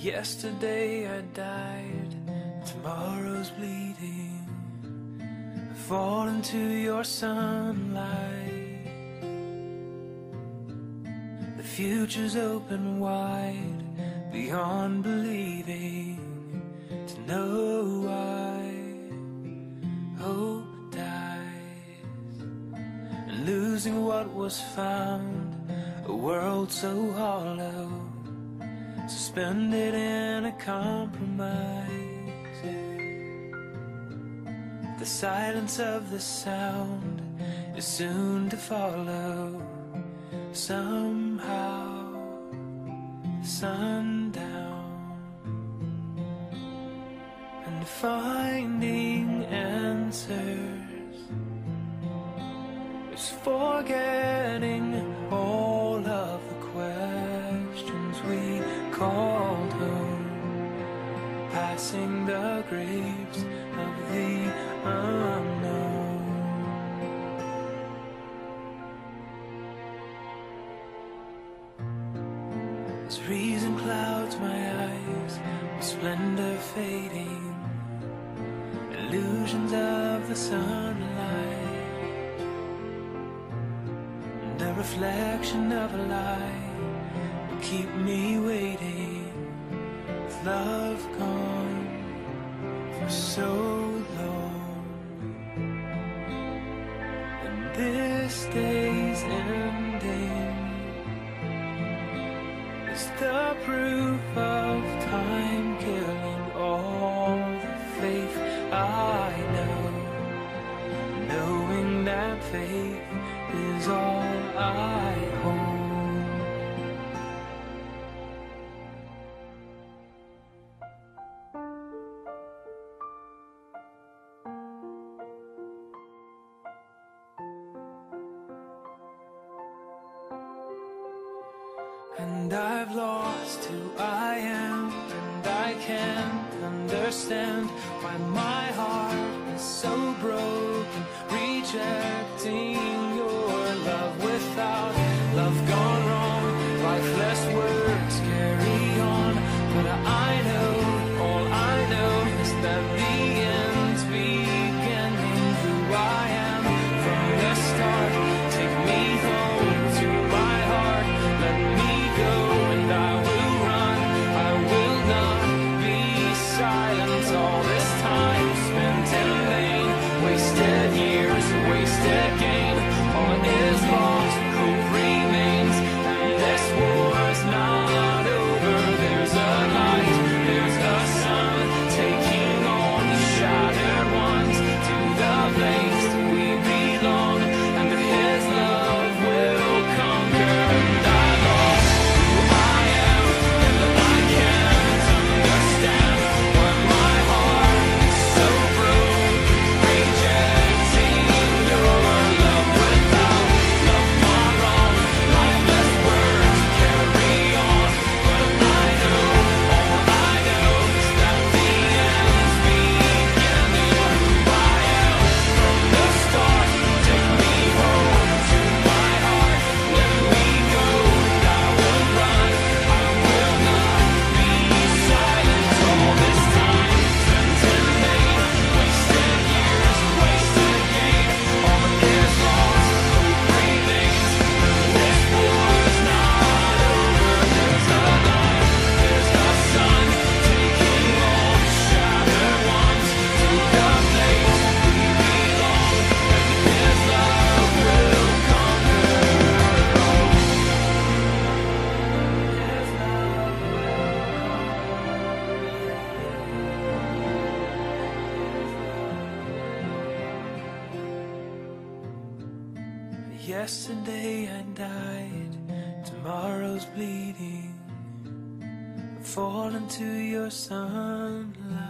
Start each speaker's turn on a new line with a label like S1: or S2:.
S1: Yesterday I died, tomorrow's bleeding. I fall into your sunlight. The future's open wide, beyond believing. To know why hope dies, and losing what was found, a world so hollow, suspended in a compromise. The silence of the sound is soon to follow. Somehow, sundown, and finding answers is forgetting all of the questions we called home, passing the graves of the unknown. As reason clouds my eyes, with splendor fading, illusions of the sunlight, and a reflection of a lie will keep me waiting, with love gone for so long. And this day's ending is the proof of time killing all the faith I know, knowing that faith is all I hold. And I've lost who I am, and I can't understand why my heart is so broken, rejecting your love without love gone wrong. Lifeless words carry on, but I know, all I know is that the end's beginning. Who I am from the start, take me home to my heart, let me go, and I will run, I will not be silent. All this time spent in vain, wasted years, wasted gain. All is lost, hope remains, and this war's not over. There's a light, there's a sun, taking all the shattered ones to the place we belong, and His love will conquer. And I lost who I am, and I can't understand why my heart is so broken, rejecting your love without love gone wrong. Lifeless words carry on, but I know, all I know is that the end's beginning. Who I am from the start, take me home to my heart, let me go, and I will run, I will not be silent. All this time spent in vain, wasted years, wasted gain. All is lost, hope remains, this war's not over. There's a light, there's a sun, taking all the shattered ones to the place we belong, and His love will conquer. His love will. Yesterday I died, tomorrow's bleeding. I fall into your sunlight.